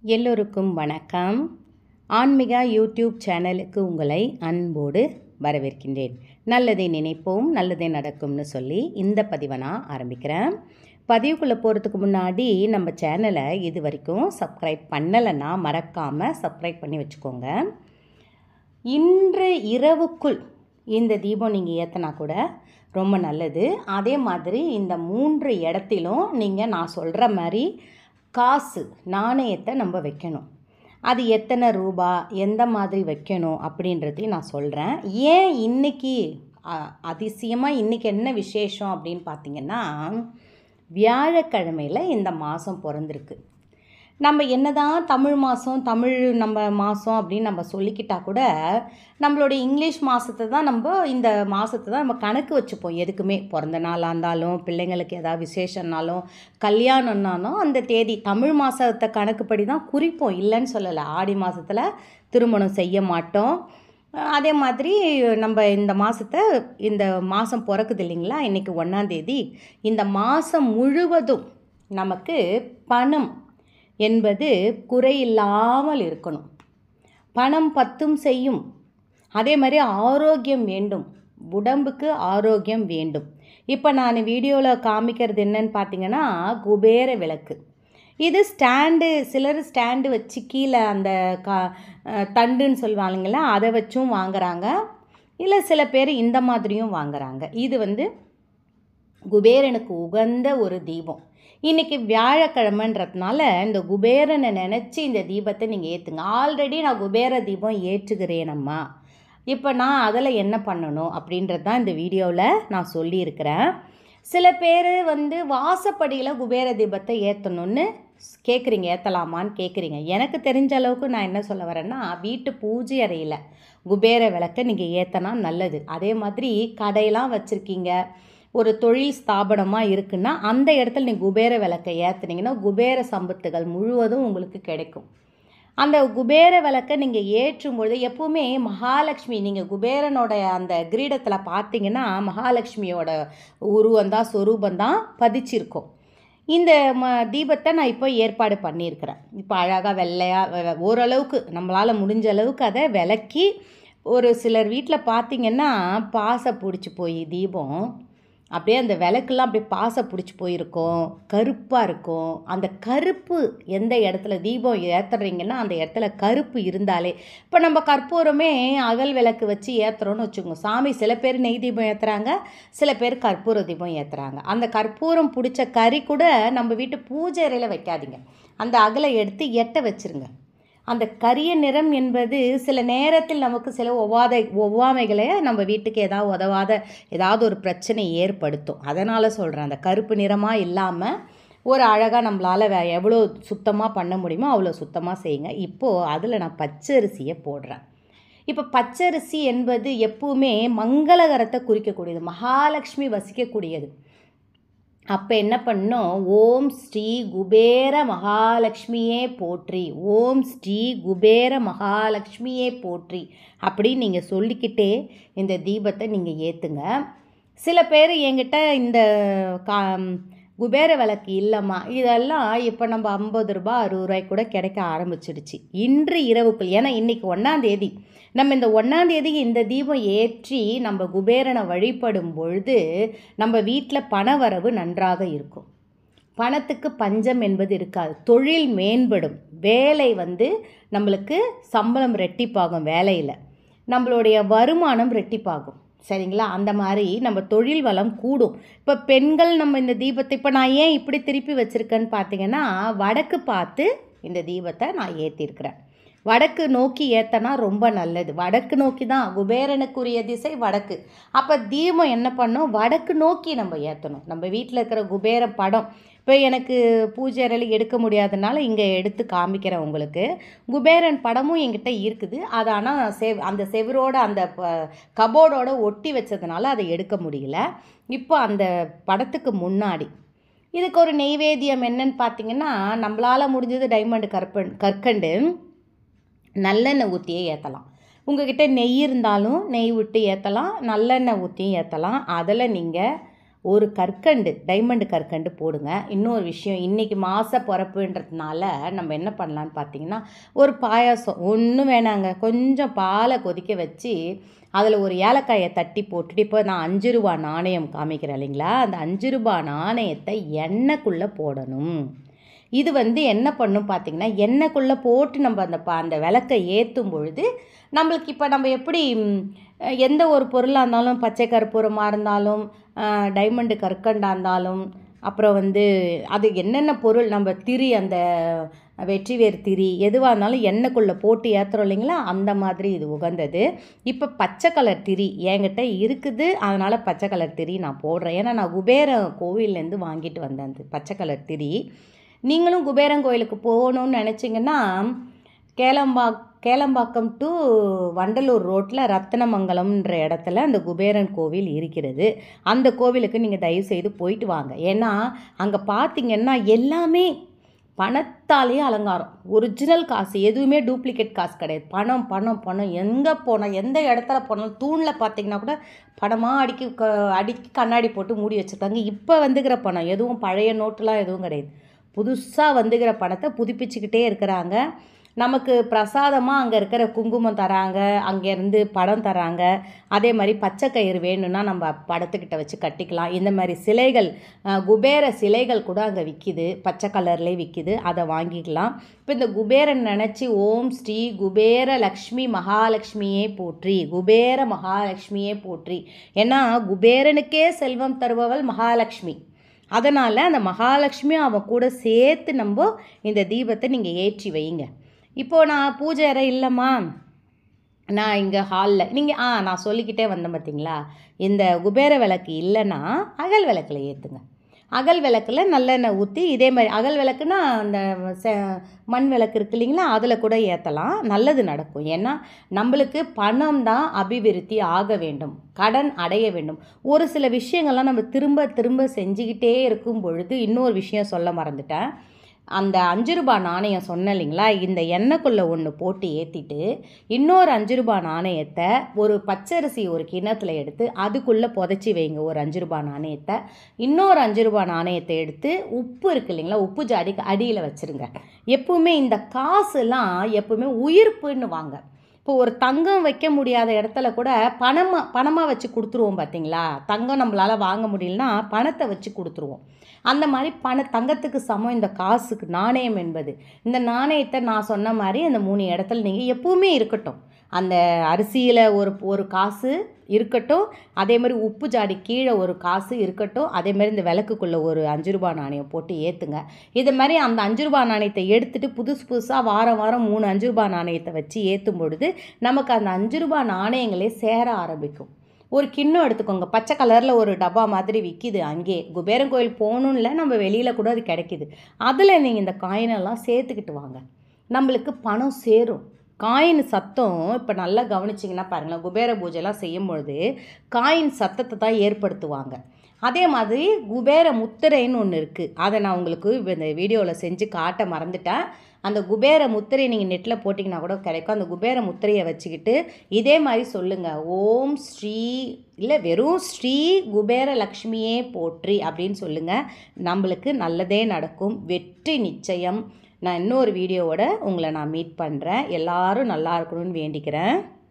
எல்லோருக்கும் வணக்கம். ஆன்மீக யூடியூப் சேனலுக்கு உங்களை அன்போடு வரவேற்கின்றேன். நல்லதை நினைப்போம், நல்லதே நடக்கும்னு சொல்லி இந்த பதிவை நான் ஆரம்பிக்கிறேன். பதிவுக்குள்ளே போகிறதுக்கு முன்னாடி நம்ம சேனலை இது வரைக்கும் சப்ஸ்கிரைப் பண்ணலைன்னா மறக்காமல் சப்ஸ்கிரைப் பண்ணி வச்சுக்கோங்க. இன்று இரவுக்குள் இந்த தீபம் நீங்கள் ஏற்றினா கூட ரொம்ப நல்லது. அதே மாதிரி இந்த 3 இடத்திலும் நீங்கள் நான் சொல்கிற மாதிரி காசு நாணயத்தை நம்ம வைக்கணும். அது எத்தனை ரூபா, எந்த மாதிரி வைக்கணும் அப்படின்றதையும் நான் சொல்கிறேன். ஏன் இன்றைக்கி அதிசயமாக இன்றைக்கி என்ன விசேஷம் அப்படின்னு பார்த்திங்கன்னா, வியாழக்கிழமையில் இந்த மாதம் பிறந்திருக்கு. நம்ம என்னதான் தமிழ் மாதம் அப்படின்னு நம்ம சொல்லிக்கிட்டால் கூட நம்மளோட இங்கிலீஷ் மாதத்தை தான் இந்த மாதத்தை தான் நம்ம கணக்கு வச்சுப்போம். எதுக்குமே பிறந்த நாளாக இருந்தாலும், பிள்ளைங்களுக்கு ஏதாவது விசேஷம்னாலும், கல்யாணம்னாலும் அந்த தேதி தமிழ் மாதத்தை கணக்குப்படி தான் குறிப்போம். இல்லைன்னு சொல்லலை. ஆடி மாதத்தில் திருமணம் செய்ய மாட்டோம். அதே மாதிரி நம்ம இந்த மாதம் பிறக்குது இல்லைங்களா, இன்றைக்கி 1ஆம் தேதி. இந்த மாதம் முழுவதும் நமக்கு பணம் என்பது குறையில்லாமல் இருக்கணும். பணம் பத்தும் செய்யும். அதே மாதிரி ஆரோக்கியம் வேண்டும், உடம்புக்கு ஆரோக்கியம் வேண்டும். இப்போ நான் வீடியோவில் காமிக்கிறது என்னன்னு பார்த்தீங்கன்னா, குபேர விளக்கு. இது சிலர் ஸ்டாண்டு வச்சு கீழே அந்த தண்டுன்னு சொல்லுவாங்களா, அதை வச்சும் வாங்குறாங்க. இல்லை சில பேர் இந்த மாதிரியும் வாங்குறாங்க. இது குபேரனுக்கு உகந்த ஒரு தீபம். இன்றைக்கி வியாழக்கிழமைன்றதுனால இந்த குபேரனை நினச்சி இந்த தீபத்தை நீங்கள் ஏற்றுங்க. ஆல்ரெடி நான் குபேர தீபம் ஏற்றுகிறேனம்மா. இப்போ நான் அதில் என்ன பண்ணணும் அப்படின்றது தான் இந்த வீடியோவில் நான் சொல்லியிருக்கிறேன். சில பேர் வாசப்படியில் குபேர தீபத்தை ஏற்றணுன்னு கேட்குறீங்க, ஏற்றலாமான்னு கேட்குறீங்க. எனக்கு தெரிஞ்ச அளவுக்கு நான் என்ன சொல்ல வரேன்னா, வீட்டு பூஜை அறையில் குபேர விளக்கை நீங்கள் ஏற்றினா நல்லது. அதே மாதிரி கடையெல்லாம் வச்சுருக்கீங்க, ஒரு தொழில் ஸ்தாபனமாக இருக்குன்னா அந்த இடத்துல நீங்கள் குபேர விளக்கை ஏற்றுனீங்கன்னா குபேர சம்பத்துகள் முழுவதும் உங்களுக்கு கிடைக்கும். அந்த குபேர விளக்கை நீங்கள் ஏற்றும் பொழுது எப்பவுமே மகாலட்சுமி, நீங்கள் குபேரனோட அந்த கிரீடத்தில் பார்த்தீங்கன்னா மகாலட்சுமியோட உருவந்தான், சொரூபந்தான் பதிச்சிருக்கும். இந்த தீபத்தை நான் இப்போ ஏற்பாடு பண்ணியிருக்கிறேன். இப்போ அழகாக வெள்ளையாக ஓரளவுக்கு நம்மளால் முடிஞ்ச அளவுக்கு அதை விளக்கி, ஒரு சிலர் வீட்டில் பார்த்திங்கன்னா பாசை பிடிச்சி போய் தீபம் அப்படியே அந்த விளக்குலாம் அப்படியே பாசை பிடிச்சி போயிருக்கும், கருப்பாக இருக்கும். அந்த கருப்பு எந்த இடத்துல தீபம் ஏற்றுறீங்கன்னா அந்த இடத்துல கருப்பு இருந்தாலே, இப்போ நம்ம கற்பூரமே அகல் விளக்கு வச்சு ஏற்றுறோன்னு வச்சுக்கோங்க. சாமி சில பேர் நெய் தீபம் ஏற்றுறாங்க, சில பேர் கற்பூர தீபம் ஏற்றுறாங்க. அந்த கற்பூரம் பிடிச்ச கறி கூட நம்ம வீட்டு பூஜை அறையில் வைக்காதீங்க. அந்த அகலை எடுத்து எட்ட வச்சுருங்க. அந்த கரிய நிறம் என்பது சில நேரத்தில் நமக்கு சில ஒவ்வாமைகளை நம்ம வீட்டுக்கு ஏதாவது ஒரு பிரச்சனை ஏற்படுத்தும். அதனால் சொல்கிறேன், அந்த கருப்பு நிறமாக இல்லாமல் ஒரு அழகாக நம்மளால் எவ்வளோ சுத்தமாக பண்ண முடியுமோ அவ்வளோ சுத்தமாக செய்யுங்க. இப்போது அதில் நான் பச்சரிசியை போடுறேன். இப்போ பச்சரிசி என்பது எப்பவுமே மங்களகரத்தை குறிக்கக்கூடியது, மகாலட்சுமி வசிக்கக்கூடியது. அப்போ என்ன பண்ணோம், ஓம் ஸ்ரீ குபேர மகாலட்சுமியே போற்றி, ஓம் ஸ்ரீ குபேர மகாலட்சுமியே போற்றி அப்படின்னு நீங்கள் சொல்லிக்கிட்டே இந்த தீபத்தை நீங்கள் ஏற்றுங்க. சில பேர் என்கிட்ட இந்த குபேர விளக்கு இல்லைம்மா, இதெல்லாம் இப்போ நம்ம 50 ரூபா 60 ரூபாய்க்கு கூட கிடைக்க ஆரம்பிச்சிடுச்சு இன்று இரவுக்குள். ஏன்னா இன்றைக்கி 1ஆம் தேதி. நம்ம இந்த 1ஆம் தேதி இந்த தீபம் ஏற்றி நம்ம குபேரனை வழிபடும் பொழுது நம்ம வீட்டில் பண வரவு நன்றாக இருக்கும். பணத்துக்கு பஞ்சம் என்பது இருக்காது. தொழில் மேம்படும். வேலை நம்மளுக்கு சம்பளம் ரெட்டிப்பாகும். வேலையில் நம்மளுடைய வருமானம் ரெட்டிப்பாகும். சரிங்களா? அந்த மாதிரி நம்ம தொழில் வளம் கூடும். இப்போ பெண்கள் நம்ம இந்த தீபத்தை இப்போ நான் ஏன் இப்படி திருப்பி வச்சுருக்கேன்னு பார்த்தீங்கன்னா, வடக்கு பார்த்து இந்த தீபத்தை நான் ஏற்றிருக்கிறேன். வடக்கு நோக்கி ஏற்றினா ரொம்ப நல்லது. வடக்கு நோக்கி தான் குபேரனுக்குரிய திசை வடக்கு. அப்போ தீபம் என்ன பண்ணோம், வடக்கு நோக்கி நம்ம ஏற்றணும். நம்ம வீட்டில் இருக்கிற குபேர படம் இப்போ எனக்கு பூஜை அறையில் எடுக்க முடியாதனால இங்கே எடுத்து காமிக்கிறேன் உங்களுக்கு. குபேரன் படமும் என்கிட்ட இருக்குது. அது ஆனால் அந்த செவரோட அந்த கபோர்டோட ஒட்டி வச்சதுனால அதை எடுக்க முடியல. இப்போ அந்த படத்துக்கு முன்னாடி இதுக்கு ஒரு நெய்வேத்தியம் என்னன்னு பார்த்தீங்கன்னா, நம்மளால் முடிஞ்சது டைமண்டு கற்கண்டு நல்லெண்ணெய் ஊற்றியே ஏற்றலாம். உங்கள்கிட்ட நெய் இருந்தாலும் நெய் விட்டு ஏற்றலாம், நல்லெண்ணெய் ஊற்றியும் ஏற்றலாம். அதில் நீங்கள் ஒரு கற்கண்டு, டைமண்ட் கற்கண்டு போடுங்க. இன்னொரு விஷயம், இன்றைக்கி மாத பிறப்புன்றதுனால நம்ம என்ன பண்ணலான்னு பார்த்தீங்கன்னா, ஒரு பாயாசம் ஒன்றும் வேணாங்க, கொஞ்சம் பாலை கொதிக்க வச்சு அதில் ஒரு ஏலக்காயை தட்டி போட்டுட்டு, இப்போ நான் 5 ரூபா நாணயம் காமிக்கிறேன் இல்லைங்களா, அந்த 5 ரூபா நாணயத்தை எண்ணெய்க்குள்ளே போடணும். இது என்ன பண்ணும் பார்த்தீங்கன்னா, எண்ணெய்க்குள்ளே போட்டு நம்ம அந்த விளக்கை ஏற்றும் பொழுது நம்மளுக்கு இப்போ நம்ம எப்படி எந்த ஒரு பொருளாக இருந்தாலும், பச்சை கற்பூரமாக இருந்தாலும், டைமண்டு கற்கண்டாக இருந்தாலும், அப்புறம் அது என்னென்ன பொருள் நம்ம திரி, அந்த வெற்றிவேர் திரி எதுவாக இருந்தாலும் எண்ணெய்க்குள்ளே போட்டு ஏற்றுறோம் இல்லைங்களா, அந்த மாதிரி இது உகந்தது. இப்போ பச்சை கலர் திரி என்கிட்ட இருக்குது, அதனால் பச்சை கலர் திரி நான் போடுறேன். ஏன்னா நான் குபேர கோவில்லேருந்து வாங்கிட்டு வந்தேன் அந்த பச்சை கலர் திரி. நீங்களும் குபேரன் கோயிலுக்கு போகணுன்னு நினச்சிங்கன்னா, கேளம்பாக்கம் டு வண்டலூர் ரோட்டில் ரத்தினமங்கலம்ன்ற இடத்துல அந்த குபேரன் கோவில் இருக்கிறது. அந்த கோவிலுக்கு நீங்கள் தயவுசெய்து போயிட்டு வாங்க. ஏன்னா அங்கே பார்த்தீங்கன்னா எல்லாமே பணத்தாலேயே அலங்காரம். ஒரிஜினல் காசு, எதுவுமே டூப்ளிகேட் காசு கிடையாது. பணம் பணம் பணம். எங்கே போனால், எந்த இடத்துல போனாலும் தூணில் பார்த்தீங்கன்னா கூட பணமாக அடுக்கி கண்ணாடி போட்டு மூடி வச்சுருக்காங்க. இப்போ வந்துக்கிற பணம் எதுவும் பழைய நோட்டுலாம் எதுவும் கிடையாது. புதுசாக வந்துக்கிற பணத்தை புதுப்பிச்சுக்கிட்டே இருக்கிறாங்க. நமக்கு பிரசாதமாக அங்கே இருக்கிற குங்குமம் தராங்க, அங்கேருந்து படம் தராங்க. அதே மாதிரி பச்சை கயிறு வேணும்னா நம்ம படத்துக்கிட்ட வச்சு கட்டிக்கலாம். இந்த மாதிரி சிலைகள், குபேர சிலைகள் கூட அங்கே விற்கிது, பச்சை கலர்லேயே விற்கிது, அதை வாங்கிக்கலாம். இப்போ இந்த குபேரன் நினச்சி ஓம் ஸ்ரீ குபேர லக்ஷ்மி மகாலட்சுமியே போற்றி, குபேர மகாலட்சுமியே போற்றி. ஏன்னா குபேரனுக்கே செல்வம் தருபவள் மகாலட்சுமி. அதனால் அந்த மகாலட்சுமி அவன் கூட சேர்த்து நம்ம இந்த தீபத்தை நீங்கள் ஏற்றி வைங்க. இப்போது நான் பூஜை அறை இல்லைம்மா, நான் இங்கே ஹாலில் நீங்கள் நான் சொல்லிக்கிட்டே வந்தேன் பார்த்தீங்களா, இந்த குபேர விளக்கு இல்லைன்னா அகல் விளக்கில் ஏற்றுங்க. அகல் விளக்கில் நல்லெண்ணெய் ஊற்றி, இதே மாதிரி அகல் விளக்குனா அந்த மண் விளக்கு இருக்கு இல்லைங்களா, அதில் கூட ஏற்றலாம், நல்லது நடக்கும். ஏன்னா நம்மளுக்கு பணம் தான் அபிவிருத்தி ஆக வேண்டும், கடன் அடைய வேண்டும். ஒரு சில விஷயங்கள்லாம் நம்ம திரும்ப திரும்ப செஞ்சுக்கிட்டே இருக்கும் பொழுது, இன்னொரு விஷயம் சொல்ல மறந்துட்டேன். அந்த 5 ரூபா நாணயம் சொன்னேன் இல்லைங்களா, இந்த எண்ணெய்க்குள்ளே ஒன்று போட்டு ஏற்றிட்டு, இன்னொரு 5 ரூபா நாணயத்தை ஒரு பச்சரிசி ஒரு கிண்ணத்தில் எடுத்து அதுக்குள்ளே புதைச்சி வைங்க. ஒரு 5 ரூபா நாணயத்தை, இன்னொரு 5 ரூபா நாணயத்தை எடுத்து உப்பு இருக்குது இல்லைங்களா, உப்பு ஜாடிக்கு அடியில் வச்சுருங்க. எப்பவுமே இந்த காசுலாம் எப்பவுமே உயிர்ப்புன்னு வாங்க. இப்போ ஒரு தங்கம் வைக்க முடியாத இடத்துல கூட பணமாக வச்சு கொடுத்துருவோம் பார்த்தீங்களா. தங்கம் நம்மளால் வாங்க முடியலன்னா பணத்தை வச்சு கொடுத்துருவோம். அந்த மாதிரி தங்கத்துக்கு சமம் இந்த காசுக்கு, நாணயம் என்பது. இந்த நாணயத்தை நான் சொன்ன மாதிரி அந்த 3 இடத்துல நீங்கள் எப்பவுமே இருக்கட்டும். அந்த அரிசியில் ஒரு காசு இருக்கட்டும், அதே மாதிரி உப்பு ஜாடி கீழே ஒரு காசு இருக்கட்டும், அதே மாதிரி இந்த விளக்குக்குள்ளே ஒரு 5 ரூபா நாணயம் போட்டு ஏற்றுங்க. இது மாதிரி அந்த 5 ரூபா நாணயத்தை எடுத்துகிட்டு புதுசாக வாரம் 3 5 ரூபா நாணயத்தை வச்சு ஏற்றும் பொழுது நமக்கு அந்த 5 ரூபா நாணயங்களே சேர ஆரம்பிக்கும். ஒரு கிண்ணம் எடுத்துக்கோங்க, பச்சை கலரில் ஒரு டப்பா மாதிரி விற்கிது. அங்கே குபேரன் கோயில் போகணும்ல, நம்ம வெளியில் கூட அது கிடைக்கிது. அதில் நீங்கள் இந்த காயினெல்லாம் சேர்த்துக்கிட்டு வாங்க, நம்மளுக்கு பணம் சேரும். காயின் சத்தம் இப்போ நல்லா கவனிச்சிங்கன்னா பாருங்களேன், குபேர பூஜைலாம் செய்யும்பொழுது காயின் சத்தத்தை தான் ஏற்படுத்துவாங்க. அதே மாதிரி குபேர முத்திரைன்னு ஒன்று இருக்குது, அதை நான் உங்களுக்கு இந்த வீடியோவில் செஞ்சு காட்ட மறந்துட்டேன். அந்த குபேர முத்திரை நீங்கள் நெட்டில் போட்டிங்கன்னா கூட கிடைக்கும். அந்த குபேர முத்திரையை வச்சுக்கிட்டு இதே மாதிரி சொல்லுங்கள், ஓம் ஸ்ரீ, இல்லை வெறும் ஸ்ரீ குபேர லக்ஷ்மியே போற்றி அப்படின்னு சொல்லுங்கள். நம்மளுக்கு நல்லதே நடக்கும், வெற்றி நிச்சயம். நான் இன்னொரு வீடியோவோட உங்களை நான் மீட் பண்ணுறேன். எல்லாரும் நல்லா இருக்கணும்னு வேண்டிக்கிறேன்.